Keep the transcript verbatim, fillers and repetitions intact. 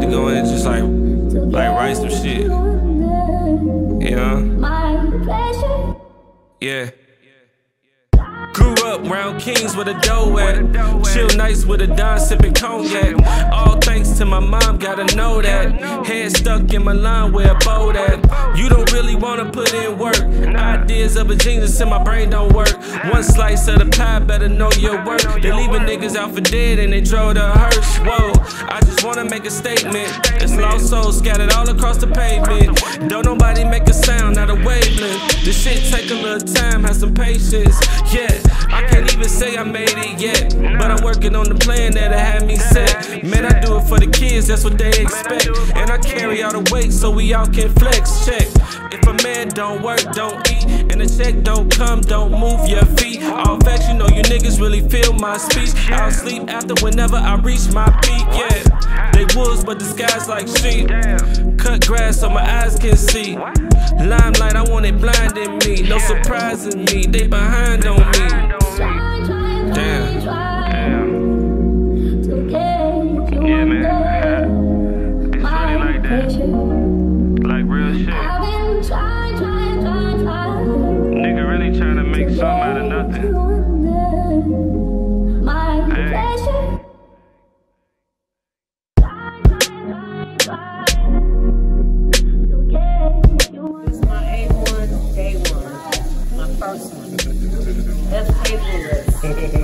to go in and just like, like write some shit. You know? Yeah. Grew up round kings with a dough at. Chill nights with a Don sipping cognac. All thanks to my mom, gotta know that. Head stuck in my line where a boat at. You don't really wanna put in work. Ideas of a genius in my brain don't work. One slice of the pie, better know your worth. They leaving niggas out for dead and they drove the hearse. Whoa, I just wanna make a statement. It's lost souls scattered all across the pavement. Don't nobody make a sound, not a wavelength. This shit take a little time, have some patience. Yeah, I can't even say I made it yet, but I'm working on the plan that'll have me set. Man, I do it for the kids, that's what they expect. And I carry all the weight so we all can flex. Check. If a man don't work, don't eat, and the check don't come, don't move your feet. All facts, you know you niggas really feel my speech. I'll sleep after whenever I reach my peak, yeah. They wolves, but the sky's like sheep. Cut grass so my eyes can see. Limelight, I want it blinding me. No surprising me, they behind on me. Damn. Yeah, man. It's really like that. Like real shit. Nigga really trying to make something out of nothing. Hey. This is my A one, day one. My first one. That's paperless.